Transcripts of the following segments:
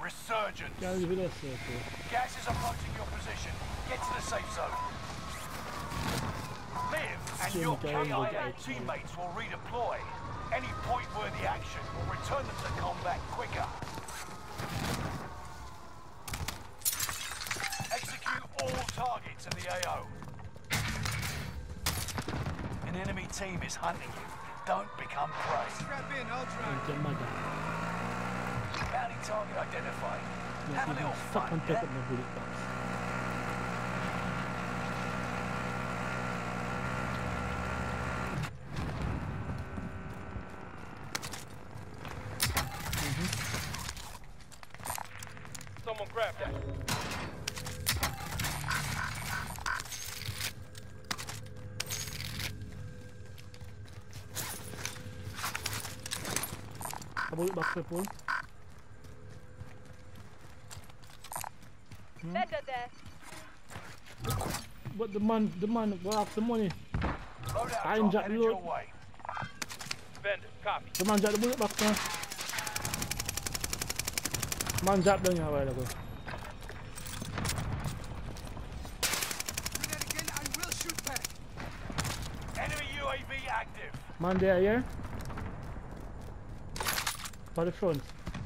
Resurgence. Can't leave it there, sir. Gas is approaching your position. Get to the safe zone. Live and your KIA teammates will redeploy. Any point-worthy action will return them to combat quicker. Execute all targets in the AO. An enemy team is hunting you. Don't become prey. Strap in, I'll try. Bounty target identified. Have a little Fuck and fun, pick yeah? up my bullet box. Someone grab that. A bullet box for pull. Vendor there. But the man go after the money. Loadout I drop inject headed load. your way. Vendor, copy. The man dropped the bullet box now. Man dropped down here a while ago. Do that again, I will shoot back. Enemy UAV active. Man there here. For the front.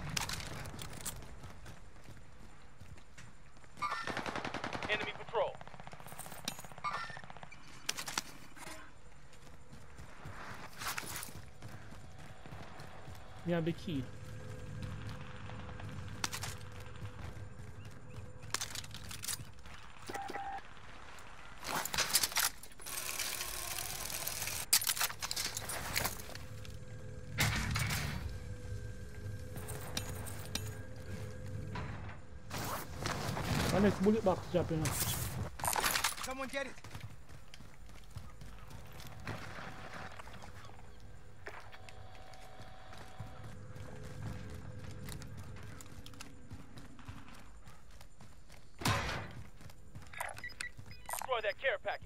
Enemy patrol. Me have the key. My next bullet box dropping off. Someone get it. Destroy that care package.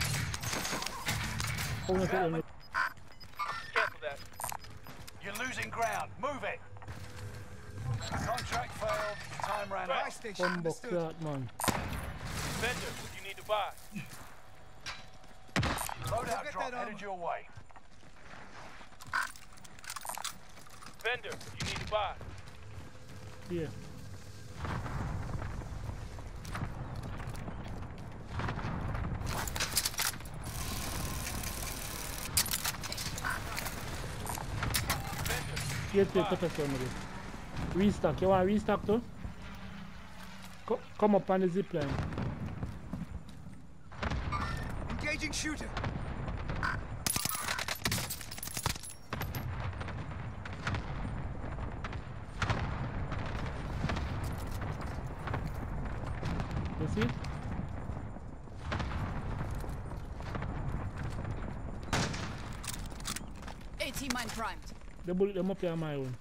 Hold on to Gentlemen, Cancel that. you're losing ground. Move it. Contract failed. Time ran Right. out. Buy station, One box understood. that man. Vendor, you need to buy. Loadout Get drop that headed armor. your way. Vendor, you need to buy. Yeah. Vendor, Here take the first one again. Restock. You want restock too? Come up on the zip line. Engaging shooter. You see it? AT mine primed. The bullet them up here on my own.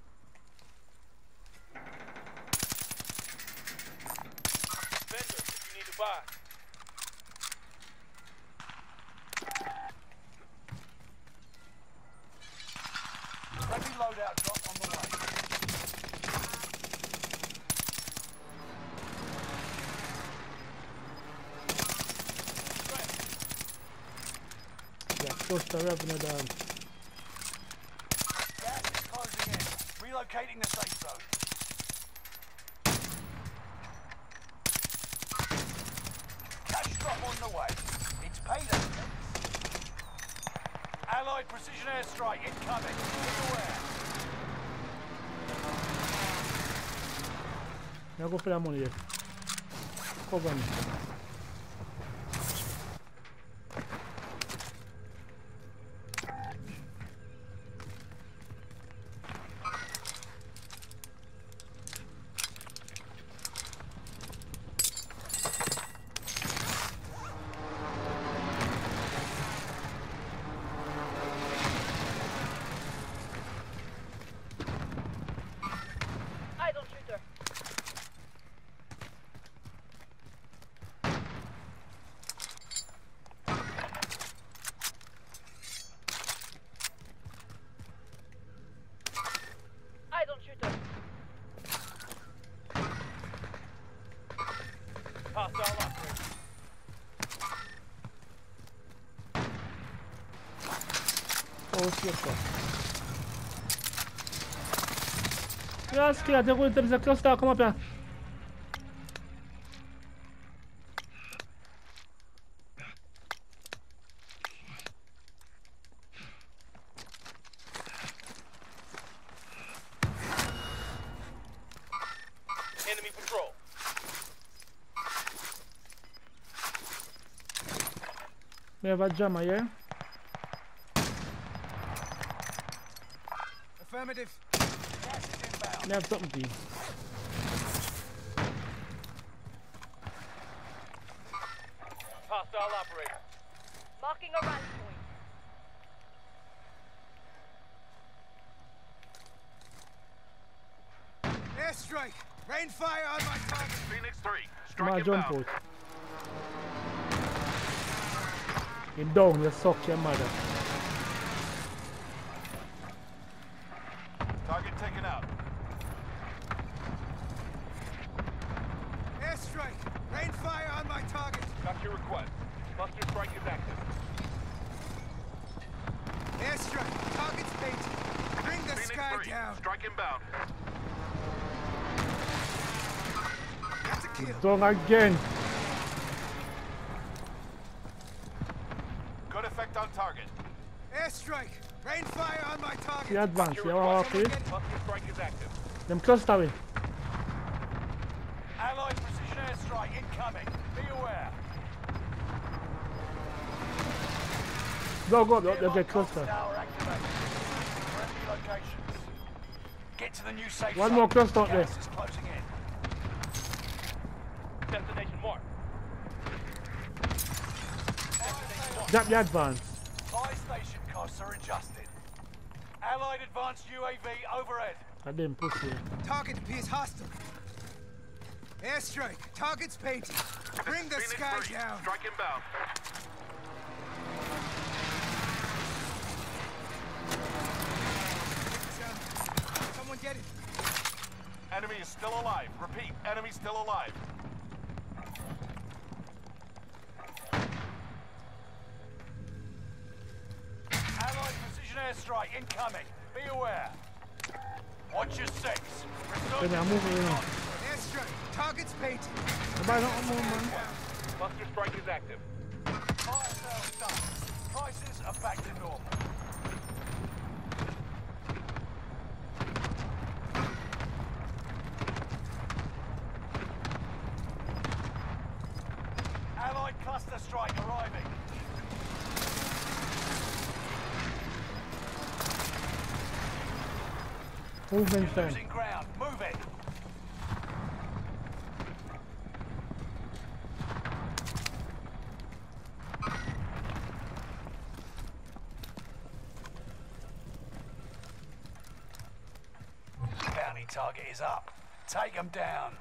vendor, you need to buy. Friendly loadout drop on the way. Yeah, close the revenue down. Gas is closing in. Relocating the safe zone. Cash drop on the way. It's payday. Allied precision airstrike incoming. Be aware. Now go for that money there. Cover me. Idle shooter. Oh shit, quoi. Là, ce qu'il y a, t'es un cluster, comment faire? Enemy patrol. We have a jammer here. Affirmative. Gas is inbound. We have something to eat. Hostile operator. Marking a rally point. Airstrike. Rain fire on my target. Phoenix 3, My strike jump inbound. out. You down, you suck your mother. Target taken out. Airstrike. Rain fire on my target. Got your request. Buster strike is active. Airstrike. Target's painted. Bring the Phoenix sky 3, down. strike inbound. That's a kill. Down again. Good effect on target. Airstrike. Rain fire on my See target. advance, you want to walk with? Buster strike is active. Them cluster way. Allied precision airstrike incoming. Be aware. Go, they Airlock get comms cluster. tower activated. Friendly locations. Get to the new safe One zone. more cluster up there. Gas is closing in. Destination marked. Drop the advance. Fire station costs are adjusted. Allied advanced UAV overhead. I didn't pussy. Target appears hostile. Airstrike. Target's painted. Bring the Phoenix sky 3, down. strike inbound. Someone get it. Enemy is still alive. Repeat, enemy still alive. Allied precision airstrike incoming. Be aware. Watch your six. Then I move it in. Airstrike. Target's painted. Nobody don't move, man. Buster strike is active. Fire sales done. Prices are back to normal. Allied cluster strike arriving. Movement You're time. losing ground. Move it. Bounty target is up. Take them down.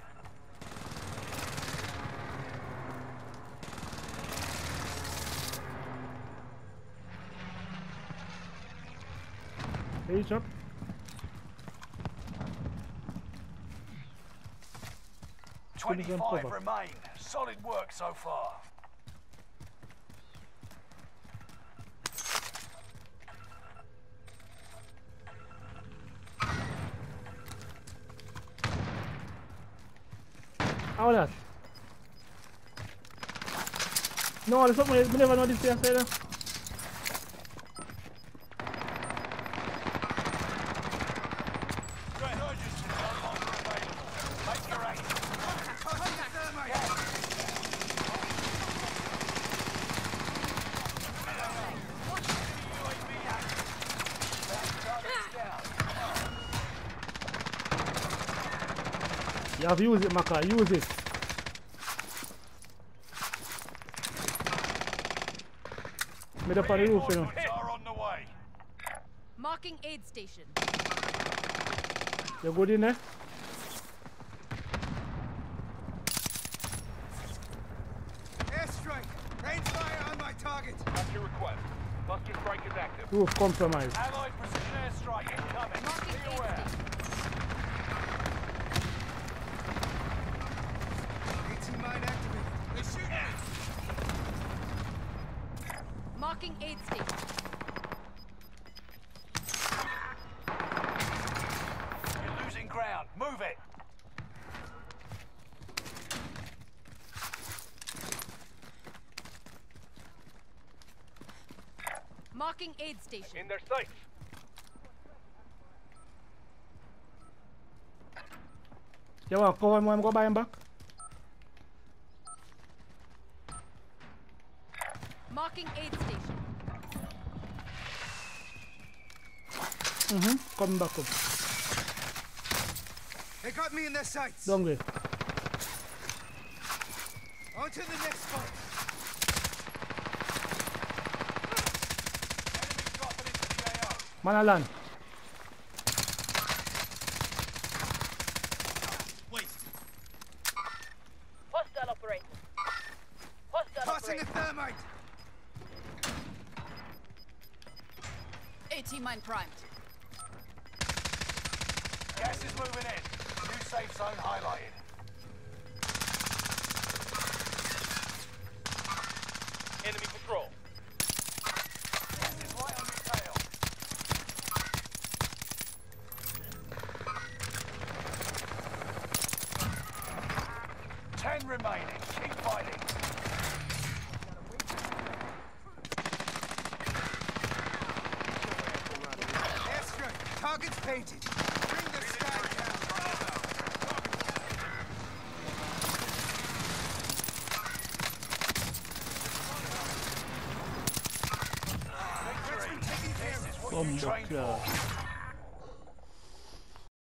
Reach up. Good as 25 cover. remain. Solid work so far. How that? No, there's something we never know this place either. Threat urgency no longer available. Make your aim. UAV active. Bounty target's down. You have to use it, Maka, use it. Made up on the roof, you know. Reinforcements are on the way. Marking aid station. You good in there? Airstrike. Rain fire on my target. Got your request. Buster strike is active. Roof compromised. Allied precision airstrike incoming. Marking Be aid aware. station. 18 mine activated. They shoot me. Marking aid station. Marking aid station. In their sights. You want to cover him when I go buy him back? Marking aid station. Coming back up. They got me in their sights. Don't go. On to the next spot. Enemy dropping into the AO. Man a land. Hostile operator. Hostile Passing a thermite. AT mine primed. Gas is moving in. New safe zone highlighted. Enemy patrol. Gas is right on your tail. Ten remaining. Keep fighting. Airstrike. Targets painted. Bring the sky down. Victory. This is what you Bomb trained clear. for.